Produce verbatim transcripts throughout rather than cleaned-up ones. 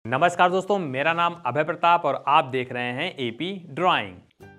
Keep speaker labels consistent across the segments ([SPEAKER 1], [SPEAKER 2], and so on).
[SPEAKER 1] नमस्कार दोस्तों, मेरा नाम अभय प्रताप और आप देख रहे हैं एपी ड्राइंग।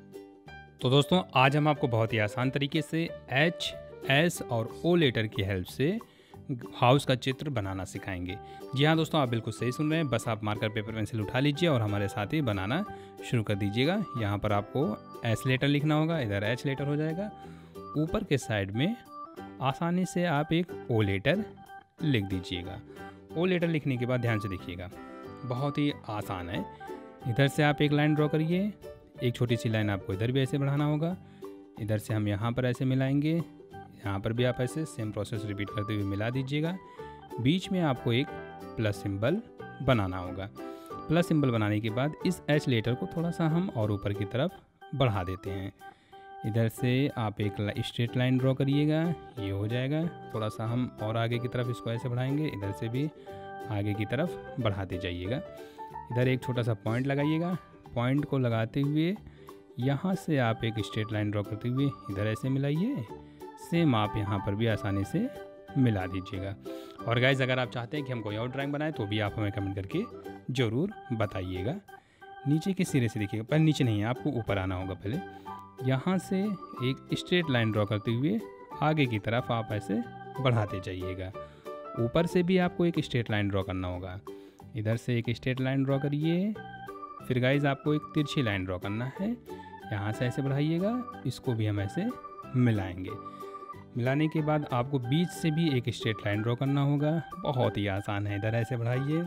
[SPEAKER 2] तो दोस्तों आज हम आपको बहुत ही आसान तरीके से एच, एस और ओ लेटर की हेल्प से हाउस का चित्र बनाना सिखाएंगे। जी हाँ दोस्तों, आप बिल्कुल सही सुन रहे हैं। बस आप मार्कर पेपर पेंसिल उठा लीजिए और हमारे साथ ही बनाना शुरू कर दीजिएगा। यहाँ पर आपको एस लेटर लिखना होगा, इधर एच लेटर हो जाएगा। ऊपर के साइड में आसानी से आप एक ओ लेटर लिख दीजिएगा। ओ लेटर लिखने के बाद ध्यान से देखिएगा, बहुत ही आसान है। इधर से आप एक लाइन ड्रॉ करिए, एक छोटी सी लाइन आपको इधर भी ऐसे बढ़ाना होगा। इधर से हम यहाँ पर ऐसे मिलाएंगे, यहाँ पर भी आप ऐसे सेम प्रोसेस रिपीट करते हुए मिला दीजिएगा। बीच में आपको एक प्लस सिंबल बनाना होगा। प्लस सिंबल बनाने के बाद इस एच लेटर को थोड़ा सा हम और ऊपर की तरफ बढ़ा देते हैं। इधर से आप एक स्ट्रेट लाइन ड्रॉ करिएगा, ये हो जाएगा। थोड़ा सा हम और आगे की तरफ इसको ऐसे बढ़ाएंगे, इधर से भी आगे की तरफ बढ़ाते जाइएगा। इधर एक छोटा सा पॉइंट लगाइएगा। पॉइंट को लगाते हुए यहाँ से आप एक स्ट्रेट लाइन ड्रॉ करते हुए इधर ऐसे मिलाइए। सेम आप यहाँ पर भी आसानी से मिला दीजिएगा। और गाइज, अगर आप चाहते हैं कि हम कोई और ड्राइंग बनाएं तो भी आप हमें कमेंट करके ज़रूर बताइएगा। नीचे के सिरे से देखिएगा, पहले नीचे नहीं, आपको ऊपर आना होगा। पहले यहाँ से एक स्ट्रेट लाइन ड्रॉ करते हुए आगे की तरफ आप ऐसे बढ़ाते जाइएगा। ऊपर से भी आपको एक स्ट्रेट लाइन ड्रॉ करना होगा। इधर से एक स्ट्रेट लाइन ड्रॉ करिए। फिर गाइज आपको एक तिरछी लाइन ड्रॉ करना है, यहाँ से ऐसे बढ़ाइएगा। इसको भी हम ऐसे मिलाएंगे। मिलाने के बाद आपको बीच से भी एक स्ट्रेट लाइन ड्रॉ करना होगा। बहुत ही आसान है। इधर ऐसे बढ़ाइए,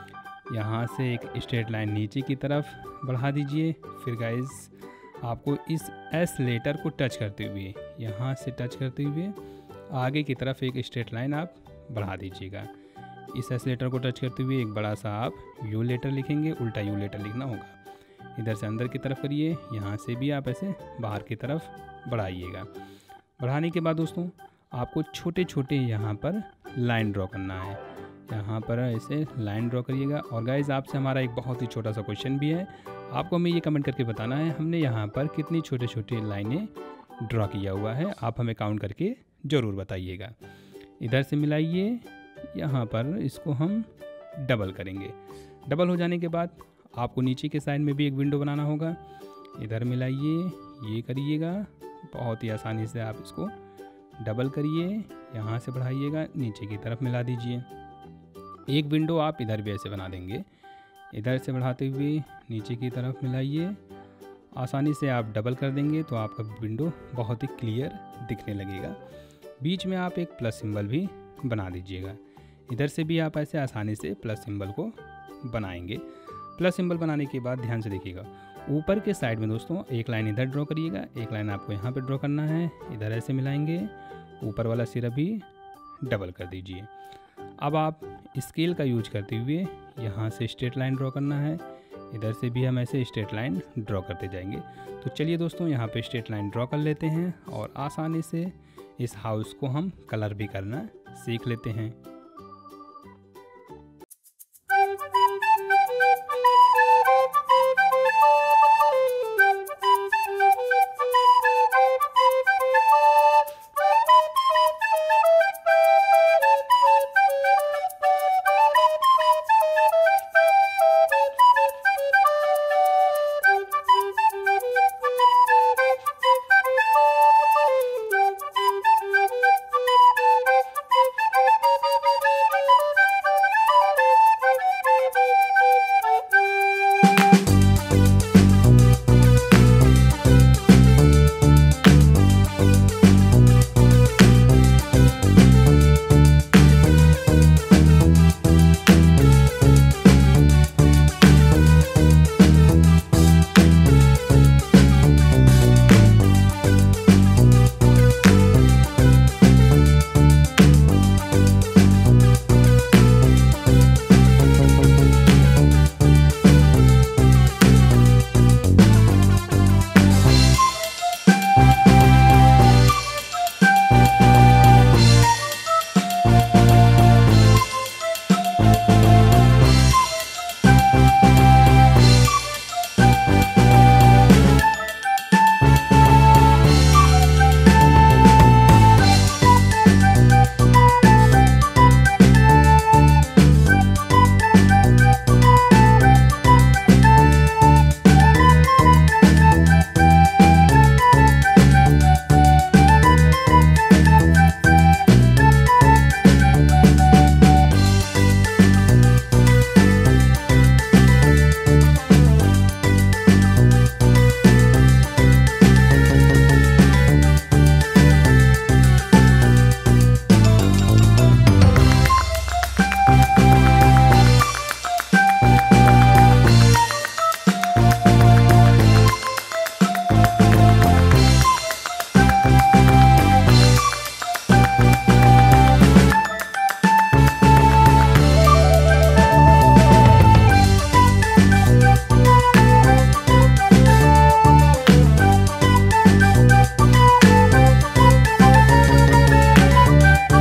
[SPEAKER 2] यहाँ से एक स्ट्रेट लाइन नीचे की तरफ बढ़ा दीजिए। फिर गाइज आपको इस एस लेटर को टच करते हुए, यहाँ से टच करते हुए आगे की तरफ एक स्ट्रेट लाइन आप बढ़ा दीजिएगा। इस एस लेटर को टच करते हुए एक बड़ा सा आप यू लेटर लिखेंगे, उल्टा यू लेटर लिखना होगा। इधर से अंदर की तरफ करिए, यहाँ से भी आप ऐसे बाहर की तरफ बढ़ाइएगा। बढ़ाने के बाद दोस्तों आपको छोटे छोटे यहाँ पर लाइन ड्रॉ करना है। यहाँ पर ऐसे लाइन ड्रॉ करिएगा। और गाइज आपसे हमारा एक बहुत ही छोटा सा क्वेश्चन भी है, आपको हमें ये कमेंट करके बताना है हमने यहाँ पर कितनी छोटे छोटे लाइनें ड्रॉ किया हुआ है। आप हमें काउंट करके ज़रूर बताइएगा। इधर से मिलाइए, यहाँ पर इसको हम डबल करेंगे। डबल हो जाने के बाद आपको नीचे के साइड में भी एक विंडो बनाना होगा। इधर मिलाइए, ये करिएगा। बहुत ही आसानी से आप इसको डबल करिए, यहाँ से बढ़ाइएगा, नीचे की तरफ मिला दीजिए। एक विंडो आप इधर भी ऐसे बना देंगे। इधर से बढ़ाते हुए नीचे की तरफ मिलाइए। आसानी से आप डबल कर देंगे तो आपका विंडो बहुत ही क्लियर दिखने लगेगा। बीच में आप एक प्लस सिंबल भी बना दीजिएगा। इधर से भी आप ऐसे आसानी से प्लस सिंबल को बनाएंगे। प्लस सिंबल बनाने के बाद ध्यान से देखिएगा, ऊपर के साइड में दोस्तों एक लाइन इधर ड्रॉ करिएगा, एक लाइन आपको यहाँ पे ड्रॉ करना है। इधर ऐसे मिलाएंगे, ऊपर वाला सिरा भी डबल कर दीजिए। अब आप स्केल का यूज करते हुए यहाँ से स्ट्रेट लाइन ड्रॉ करना है। इधर से भी हम ऐसे स्ट्रेट लाइन ड्रॉ करते जाएंगे। तो चलिए दोस्तों, यहाँ पे स्ट्रेट लाइन ड्रॉ कर लेते हैं और आसानी से इस हाउस को हम कलर भी करना सीख लेते हैं।